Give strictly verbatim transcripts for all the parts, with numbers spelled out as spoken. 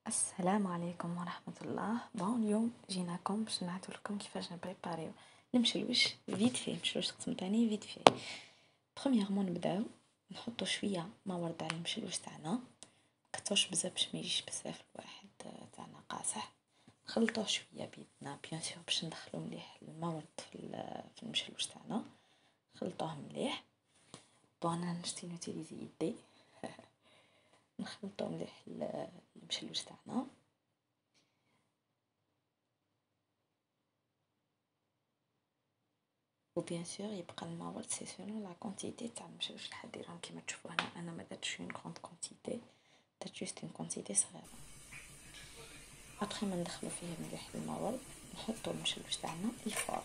السلام عليكم ورحمة الله. بون اليوم جيناكم باش نعطيو لكم كيفاش نبريباريو المشلوش فيت في مشلوش قسمتاني فيت في. برومييرمون نبداو نحطو شويه ما ورد على المشلوش تاعنا، مكتروش بزاف باش ما يجيش بزاف الواحد تاعنا قاصح. نخلطوه شويه بيدنا بيان سور باش ندخلو مليح المورد في في المشلوش تاعنا، نخلطوه مليح. بون انا نشتي نوتيليزي يدي نخلطو مليح المشلوش تاعنا. و بيان سور يبقى الماورد سي سولون لا كونتيتي تاع المشلوش اللي حديرهم كيما تشوفوا هنا. انا ما درتش اون كونط كونتيتي، درت جوست اون كونتيتي صغيره. ابخي ما ندخلو فيه مليح الماورد نحطو المشلوش تاعنا الفور.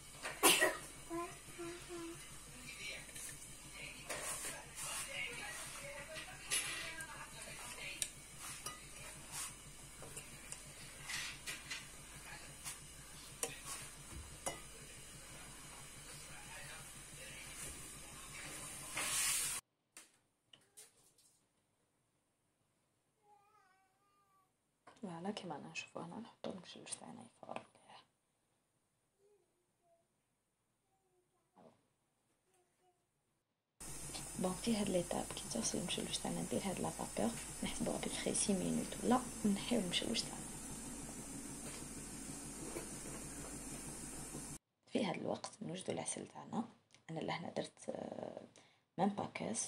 فوالا كيما رانا نشوفو هنا نحطو المشلوش تاعنا يفور مليح. بون في هاد ليطاب كي تغسل المشلوش تاعنا ندير هاد لا فابور نحسبو ابري سي مينوت ولا نحيو المشلوش تاعنا. في هاد الوقت نوجدو العسل تاعنا. انا لهنا درت ميم با كاس.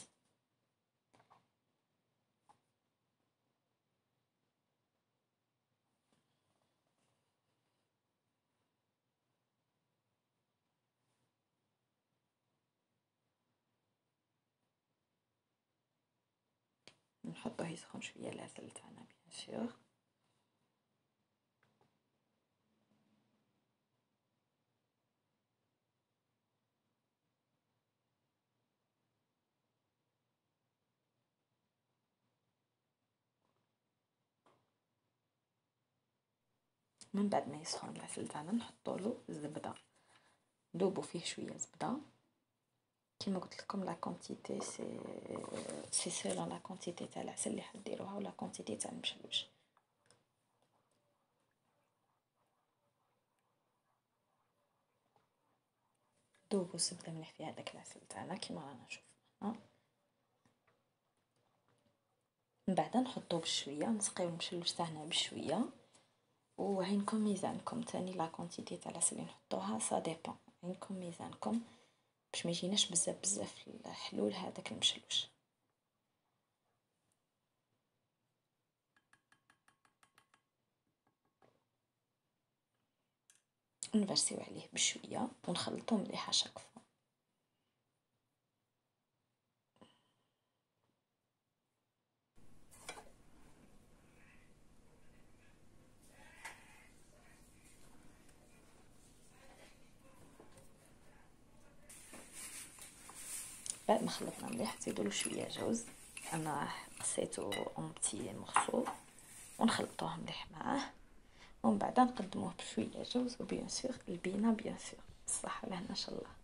نحطوه يسخن شويه العسل تاعنا بيان سور. من بعد ما يسخن العسل تاعنا نحطولو الزبده، ندوبو فيه شويه زبده. كيما قلت لكم لا كونتيتي سي سي سيلون لا كونتيتي تاع العسل اللي حديروها ولا كونتيتي تاع المشلوش. دوبو الزبده مليح في هذاك العسل تاعنا كيما رانا نشوفو. من بعد نحطوه بشويه، نسقيو المشلوش تاعنا بشويه. وعينكم ميزانكم تاني لا كونتيتي تاع العسل اللي نحطوها سا ديبون، عينكم ميزانكم باش ما يجيناش بزاف بزاف الحلول هذاك المشلوش. نفرسيو عليه بشويه ونخلطو مليح شاك فوا. بعد ما خلطنا مليح نزيدولو شويه جوز، انا قصيتو اون بتي مورسو ونخلطوه مليح معاه. ومن بعد نقدموه بشويه جوز وبيان سور البينه بيان سور. الصحه لهنا ان شاء الله.